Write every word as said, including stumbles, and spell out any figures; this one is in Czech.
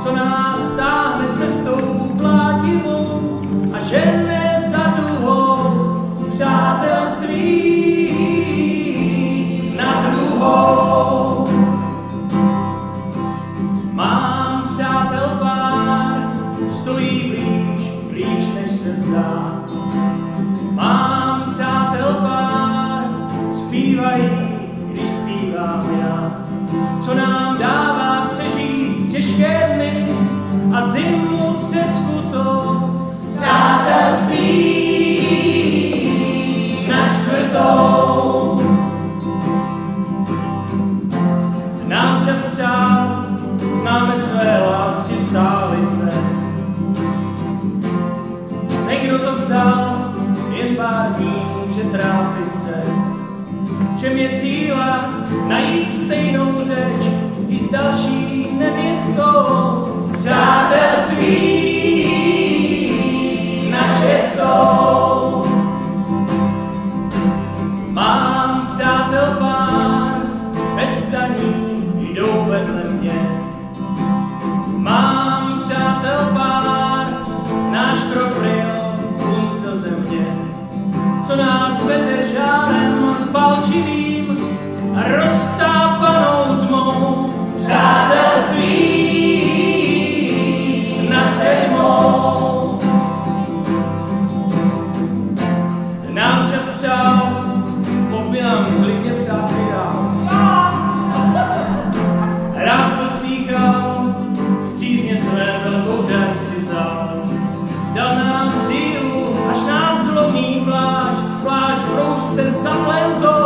co nás táhne cestou blátivou a žene za druhou přátelství na druhou. Mám přátel pár, stojí blíž, blíž než se zdá. Mám přátel pár, zpívají, když zpívám já, co nám dává přežít těžké dny a zimu třeskutou. Přátelství na čtvrtou. Nám čas přál, známe své lásky stálice. Někdo to vzdal, jen pár dní může trápit se. V čem je síla najít stejnou řeč i s další nevěstou? Přátelství na šestou. Mám přátel pár, bez ptaní jdou vedle mě. Mám přátel pár, náš krok vril punc do země, co nás vede žárem palčivým a roztápanou tmou. Přátelství na sedmou. Nám čas přál, popínám klidně přátky dál. Rád pospíchal, z přízně své velkou daň si vzal. Dal nám sílu, až nás zlomí pláč, pláč v roušce zaplentou.